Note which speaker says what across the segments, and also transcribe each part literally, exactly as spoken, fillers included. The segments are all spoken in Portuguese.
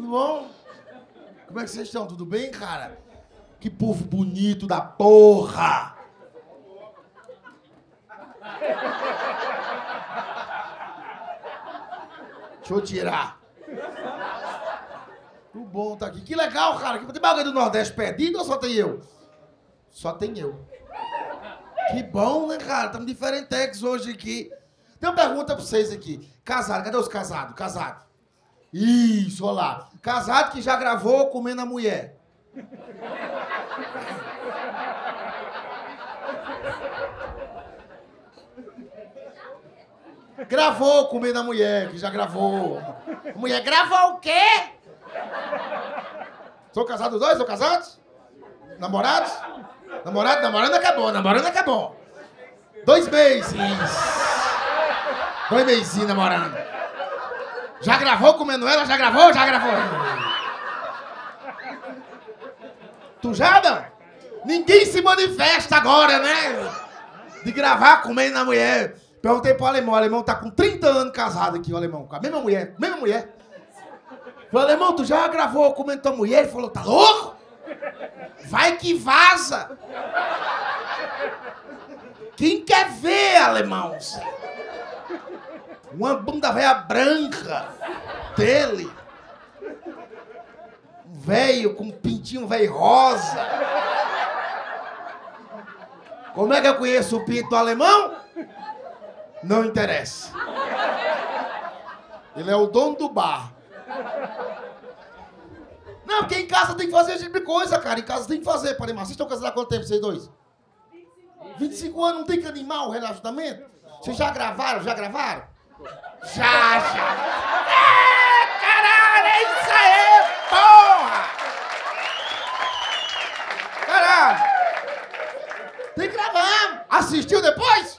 Speaker 1: bom? Como é que vocês estão? Tudo bem, cara? Que povo bonito da porra! Deixa eu tirar. Tudo bom, tá aqui. Que legal, cara. Tem alguém do Nordeste perdido ou só tem eu? Só tem eu. Que bom, né, cara? Estamos diferentex hoje aqui. Tem uma pergunta pra vocês aqui. Casado, cadê os casados? Casado. Isso, olha lá. Casado que já gravou comendo a mulher. Gravou comendo a mulher, que já gravou. A mulher gravou o quê? São casados os dois? São casados? Namorados? Namorado, namorando acabou, namorando acabou. Dois meses. Dois meses namorando. Já gravou comendo ela? Já gravou? Já gravou. Tu já não? Ninguém se manifesta agora, né? De gravar comendo a mulher. Perguntei pro alemão, o alemão tá com trinta anos casado aqui, o alemão, com a mesma mulher, mesma mulher. Falei, alemão, tu já gravou comendo tua mulher? Ele falou, tá louco? Vai que vaza. Quem quer ver, alemão? Uma bunda velha branca dele. Um velho com um pintinho velho rosa. Como é que eu conheço o pinto alemão? Não interessa. Ele é o dono do bar. Não, porque em casa tem que fazer esse tipo de coisa, cara. Em casa tem que fazer, para animar. Vocês estão casados há quanto tempo, vocês dois? vinte e cinco anos, não tem que animar o relacionamento? Vocês já gravaram? Já gravaram? Já, já. É, caralho, é isso aí, porra! Caralho. Tem que gravar. Assistiu depois?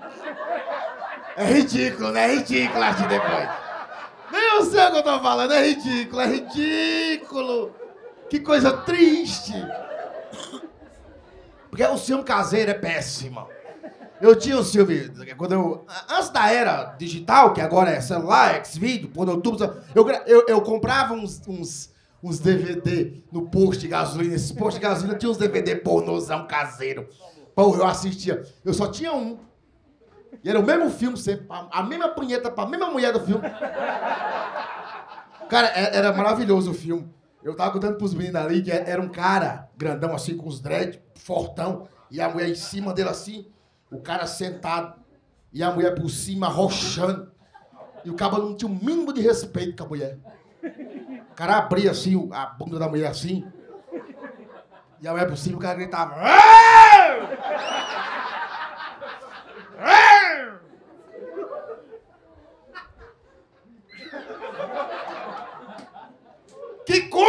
Speaker 1: É ridículo, né? É ridículo assistir depois. Nem eu sei o que eu tô falando, é ridículo, é ridículo. Que coisa triste. Porque o ciúme caseiro é péssimo. Eu tinha o ciúme, quando eu... Antes da era digital, que agora é celular, Xvideo, por YouTube, eu, eu, eu comprava uns, uns, uns D V D no posto de gasolina. Esses postos de gasolina tinha uns D V D pornozão caseiro. Pô, eu assistia. Eu só tinha um. E era o mesmo filme sempre, a mesma punheta pra mesma mulher do filme. Cara, era maravilhoso o filme. Eu tava contando pros meninos ali que era um cara grandão assim, com os dread, fortão, e a mulher em cima dele assim, o cara sentado, e a mulher por cima roxando. E o cara não tinha o mínimo de respeito com a mulher. O cara abria assim, a bunda da mulher assim, e a mulher por cima, o cara gritava... Que cu!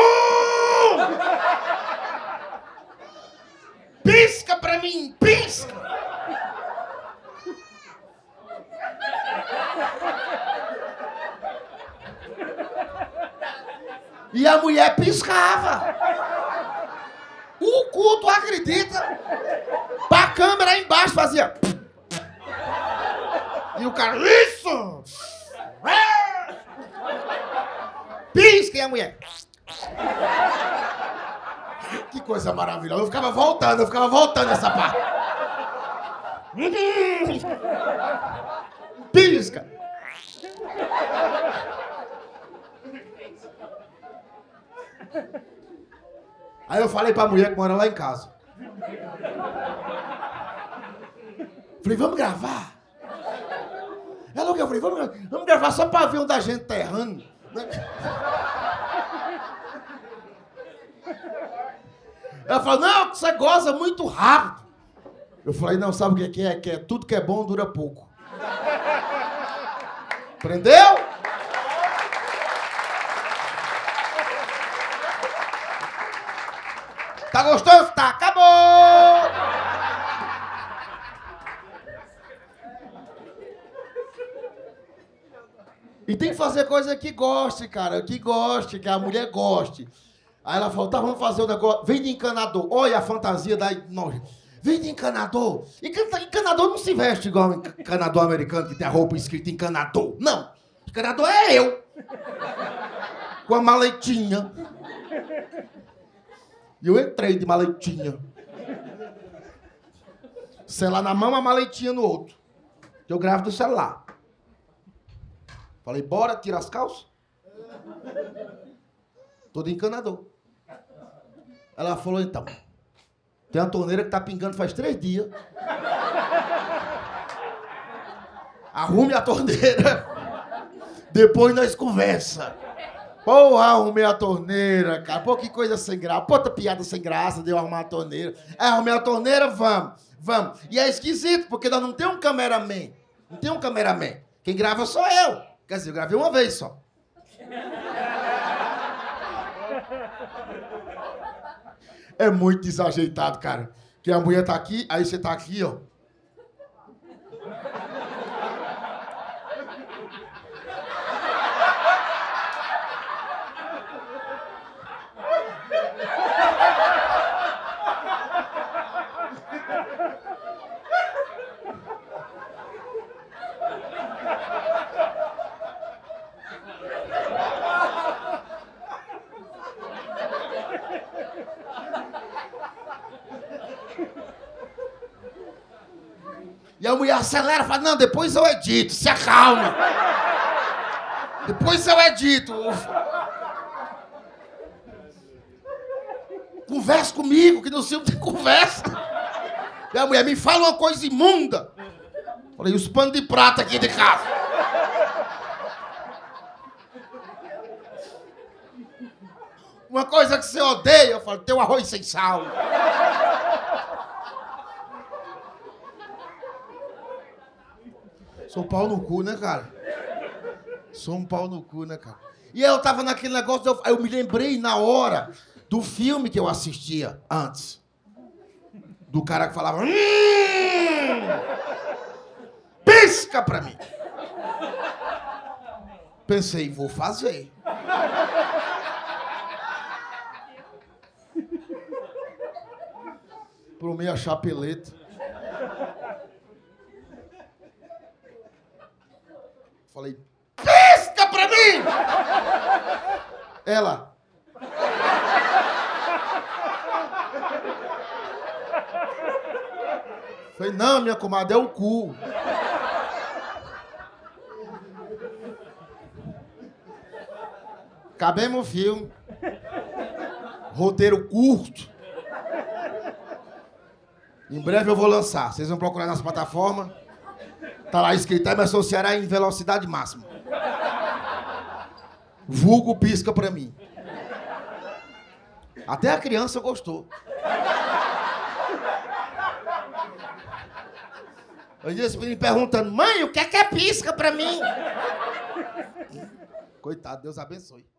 Speaker 1: Pisca pra mim, pisca! E a mulher piscava. O cu, tu acredita? Pra câmera aí embaixo fazia... E o cara, isso! Pisca e a mulher... Que coisa maravilhosa. Eu ficava voltando, eu ficava voltando essa parte. Pisca! Aí eu falei pra mulher que mora lá em casa. Falei, vamos gravar? Ela, eu falei, vamos, vamos gravar só pra ver onde a gente tá errando. Ela falou, não, você goza muito rápido. Eu falei, não, sabe o que é? Que é tudo que é bom dura pouco. Aprendeu? Tá gostoso? Tá, acabou! E tem que fazer coisa que goste, cara, que goste, que a mulher goste. Aí ela falou, tá, vamos fazer o negócio, vem de encanador. Olha a fantasia da... Não, vem de encanador. Encanador não se veste igual encanador americano, que tem a roupa escrita encanador. Não, encanador é eu. com a maletinha. E eu entrei de maletinha. Celular na mão, a maletinha no outro. Eu gravo do celular. Falei, bora, tira as calças. Tô de encanador. Ela falou, então, tem uma torneira que tá pingando faz três dias. Arrume a torneira. Depois nós conversa. Porra, arrumei a torneira, cara. Pô, que coisa sem graça. Puta piada sem graça de eu arrumar a torneira. É, arrumei a torneira, vamos. Vamos. E é esquisito, porque nós não temos um cameraman. Não tem um cameraman. Quem grava sou eu. Quer dizer, eu gravei uma vez só. É muito desajeitado, cara. Que a mulher tá aqui, aí você tá aqui, ó. E a mulher acelera, fala, não, depois eu edito, se acalma. Depois eu edito. Conversa comigo, que não sei o que conversa. E a mulher me fala uma coisa imunda. Falei, os panos de prata aqui de casa. Uma coisa que você odeia, eu falo, teu arroz sem sal. Sou um pau no cu, né, cara? Sou um pau no cu, né, cara? E eu tava naquele negócio, eu, eu me lembrei na hora do filme que eu assistia antes. Do cara que falava... Hum, pisca pra mim. Pensei, vou fazer. Promei a chapeleta. Falei, pisca pra mim! Ela. Falei, não, minha comadre, é o cu. Acabemos o filme. Roteiro curto. Em breve eu vou lançar. Vocês vão procurar nas plataformas. Tá lá escrito, Emerson Ceará em velocidade máxima. Vulgo pisca pra mim. Até a criança gostou. Eu disse me perguntando, mãe, o que é que é pisca pra mim? Coitado, Deus abençoe.